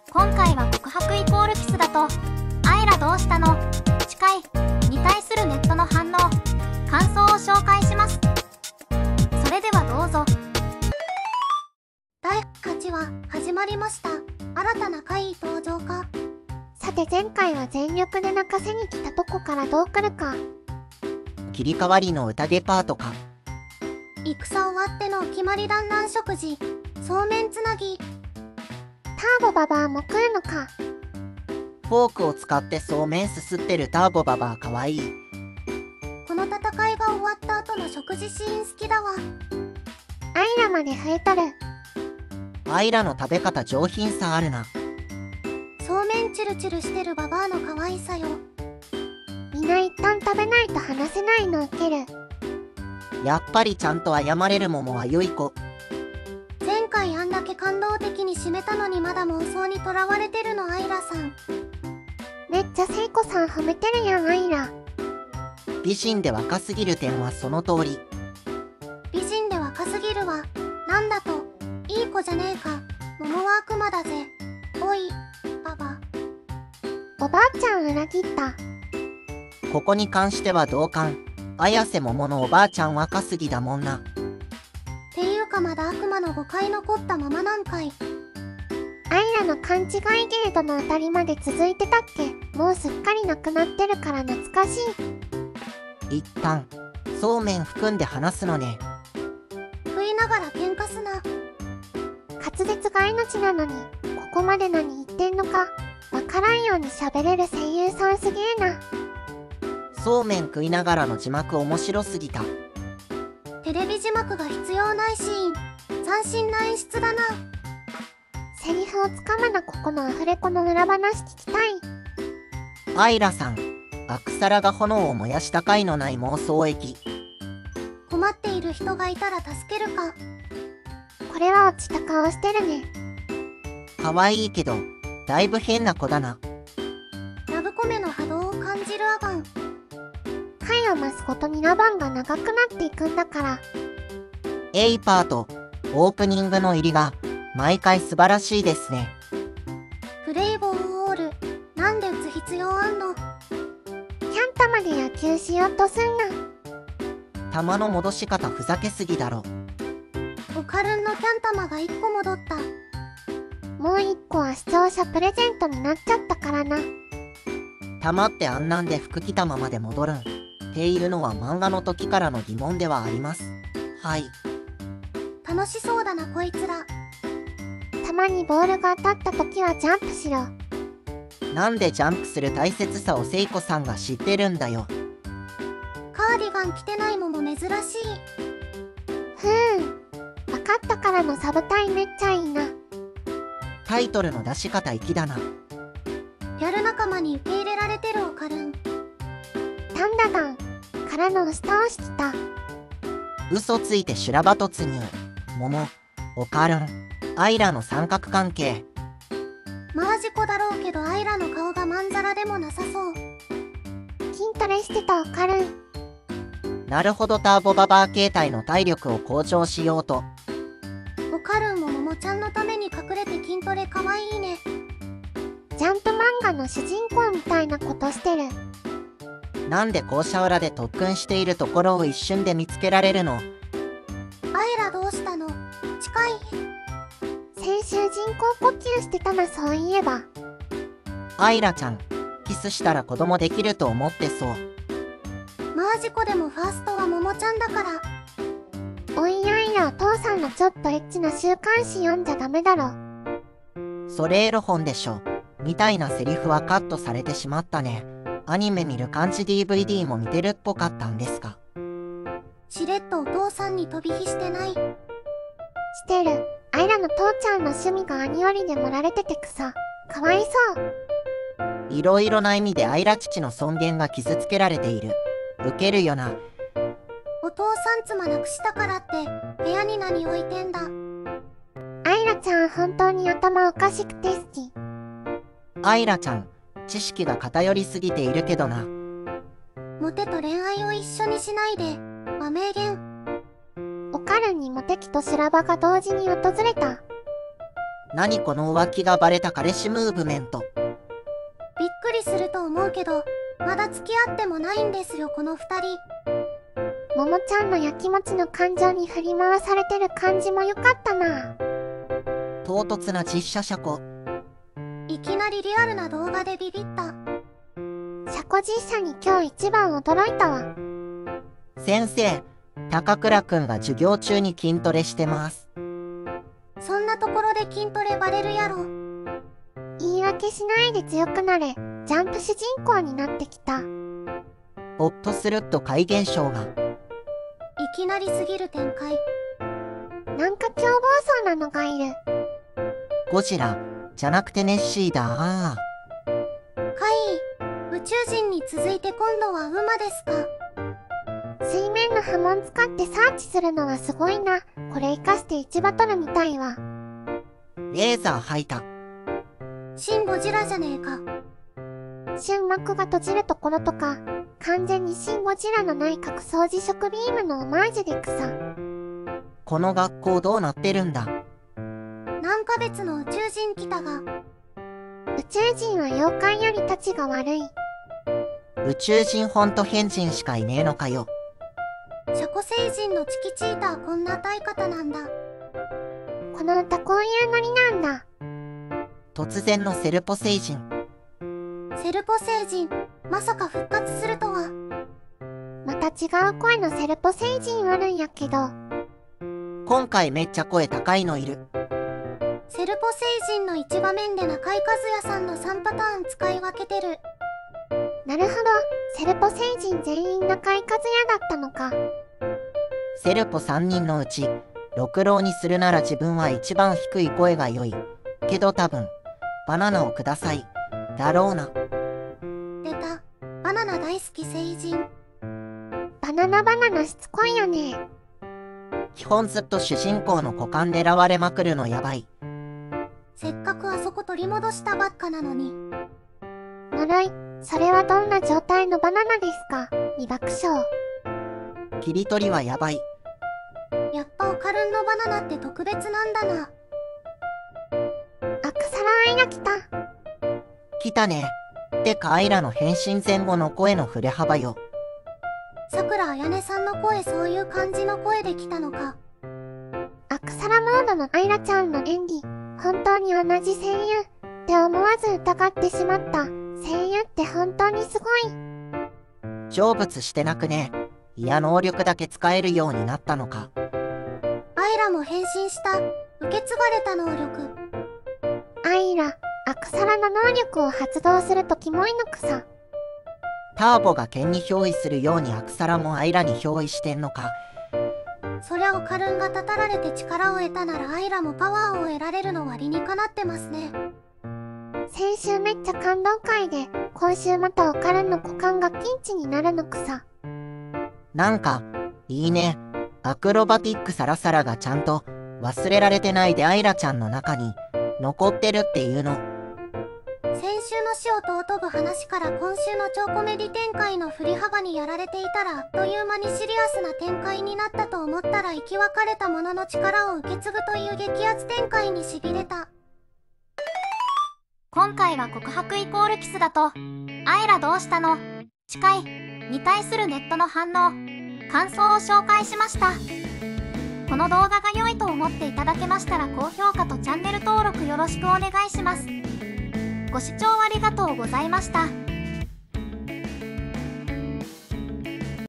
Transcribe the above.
今回は告白イコールキスだと、アイラどうしたの？近いに対するネットの反応、感想を紹介します。それではどうぞ。 第8話始まりました。新たな怪異登場か。 さて前回は全力で泣かせに来たとこからどう来るか。 切り替わりの宴パートか。 戦終わっての決まり団らん食事、そうめんつなぎ。 ターボババアも来るのか。 フォークを使ってそうめんすすってるターボババアかわいい。 この戦いが終わった後の食事シーン好きだわ。 アイラまで増えとる。 アイラの食べ方上品さあるな。 そうめんチュルチュルしてるババアの可愛さよ。 みんな一旦食べないと話せないのウケる。 やっぱりちゃんと謝れる桃は良い子。 前回あんだけ感動的に締めたのにまだ妄想にとらわれてるのアイラさん。 めっちゃセイコさん褒めてるやんアイラ。 美人で若すぎる点はその通り。 美人で若すぎるわ。なんだと、いい子じゃねえか。桃は悪魔だぜ。おい、ババ。 おばあちゃん裏切った。 ここに関しては同感。綾瀬桃のおばあちゃん若すぎだもんな。 っていうかまだ悪魔の誤解残ったままなんかい。 アイラの勘違いゲートの当たりまで続いてたっけ。もうすっかりなくなってるから懐かしい。 一旦そうめん含んで話すのね。 食いながら喧嘩すな。 滑舌が命なのにここまで何言ってんのかわからんように喋れる声優さんすげえな。 そうめん食いながらの字幕面白すぎた。 テレビ字幕が必要ないシーン。斬新な演出だな。 セリフをつかむな。ここのアフレコの裏話聞きたい。 アイラさん、アクサラが炎を燃やした回のない妄想駅。 困っている人がいたら助けるか。 これは落ちた顔してるね。 可愛いけどだいぶ変な子だな。 ラブコメの波動を感じるアバン。 回を増すごとにラバンが長くなっていくんだから。 Aパートオープニングの入りが毎回素晴らしいですね。 プレイボールオール、なんで打つ必要あんの。 キャンタまで野球しようとすんな。 球の戻し方ふざけすぎだろ。 オカルンのキャン玉が1個戻った。 もう1個は視聴者プレゼントになっちゃったからな。 球ってあんなんで服着たままで戻るんっていうのは漫画の時からの疑問ではあります。はい。 楽しそうだなこいつら。 たまにボールが当たった時はジャンプしろ。 なんでジャンプする大切さを聖子さんが知ってるんだよ。 カーディガン着てないもも珍しい。 分かったからのサブタイめっちゃいいな。 タイトルの出し方粋だな。 ギャル仲間に受け入れられてるオカルン。 タンダガンからの押し倒しきた。 嘘ついて修羅場突入。桃、オカルン、アイラの三角関係。 マージコだろうけどアイラの顔がまんざらでもなさそう。 筋トレしてたオカルン。 なるほど、ターボババア形態の体力を向上しようと。 オカルンもももちゃんのために隠れて筋トレかわいいね。 ジャンプ漫画の主人公みたいなことしてる。 なんで校舎裏で特訓しているところを一瞬で見つけられるの？ アイラどうしたの？近い。 先週人工呼吸してたなそういえば。 アイラちゃん、キスしたら子供できると思ってそう。 マージコでもファーストはももちゃんだから。 おいアイラ、お父さんのちょっとエッチな週刊誌読んじゃダメだろ。 それエロ本でしょ。みたいなセリフはカットされてしまったね。アニメ見る感じ DVD も見てるっぽかったんですか？ しれっとお父さんに飛び火してない？ してる。アイラの父ちゃんの趣味が兄よりで盛られてて草。かわいそう。 いろいろな意味でアイラ父の尊厳が傷つけられている。ウケるよな。 お父さん妻なくしたからって部屋に何置いてんだ。 アイラちゃん本当に頭おかしくて好き。 アイラちゃん、知識が偏りすぎているけどな。 モテと恋愛を一緒にしないで。和名言。 オカルンにモテ期と修羅場が同時に訪れた。 何この浮気がバレた彼氏ムーブメント。 びっくりすると思うけど、まだ付き合ってもないんですよ、この2人。 ももちゃんのやきもちの感情に振り回されてる感じも良かったな。 唐突な実写車庫。 いきなりリアルな動画でビビった。 車庫実写に今日一番驚いたわ。 先生、高倉くんが授業中に筋トレしてます。 そんなところで筋トレバレるやろ。 言い訳しないで強くなれ。ジャンプ主人公になってきた。 ホッとすると怪現象が。 いきなりすぎる展開。 なんか凶暴そうなのがいる。 ゴジラ、じゃなくてネッシーだ。 怪異、宇宙人に続いて今度は馬ですか。 水面の波紋使ってサーチするのはすごいな。これ活かして1バトルみたいわ。 レーザー吐いた。 シン・ゴジラじゃねえか。 瞬膜が閉じるところとか、完全にシン・ゴジラの内閣総辞職ビームのオマージュで草。 この学校どうなってるんだ。 なんか別の宇宙人来たが。 宇宙人は妖怪よりたちが悪い。 宇宙人ほんと変人しかいねえのかよ。 車庫星人のチキチーターこんな歌い方なんだ。 この歌こういうノリなんだ。 突然のセルポ星人。 セルポ星人、まさか復活するとは。 また違う声のセルポ星人あるんやけど。 今回めっちゃ声高いのいる。 セルポ星人の一場面で中井和也さんの3パターン使い分けてる。 なるほど、セルポ星人全員中井和也だったのか。 セルポ3人のうち、六郎にするなら自分は一番低い声が良い。けど多分、バナナをください。だろうな。 出た。バナナ大好き星人。 バナナしつこいよね。 基本ずっと主人公の股間狙われまくるのやばい。 せっかくあそこ取り戻したばっかなのに。 呪い、それはどんな状態のバナナですか。2爆笑。 切り取りはやばい。 やっぱオカルンのバナナって特別なんだな。 アクサラアイラ来た。 来たね。てかアイラの変身前後の声の振れ幅よ。 さくらあやねさんの声そういう感じの声で来たのか。 アクサラモードのアイラちゃんの演技、本当に同じ声優って思わず疑ってしまった。声優って本当にすごい。 成仏してなくね。いや能力だけ使えるようになったのか。 アイラも変身した。受け継がれた能力。 アイラ、アクサラの能力を発動するとキモいのくさ。 ターボが剣に憑依するようにアクサラもアイラに憑依してんのか。 そりゃオカルンがたたられて力を得たならアイラもパワーを得られるのは理にかなってますね。 先週めっちゃ感動会で、今週またオカルンの股間がピンチになるのくさ。 なんか、いいね。アクロバティックサラサラがちゃんと忘れられてないでアイラちゃんの中に残ってるっていうの。 先週の死を尊ぶ話から今週の超コメディ展開の振り幅にやられていたらあっという間にシリアスな展開になったと思ったら生き別れた者の力を受け継ぐという激アツ展開にしびれた。 今回は告白イコールキスだと、アイラどうしたの？近いに対するネットの反応、感想を紹介しました。この動画が良いと思っていただけましたら高評価とチャンネル登録よろしくお願いします。ご視聴ありがとうございました。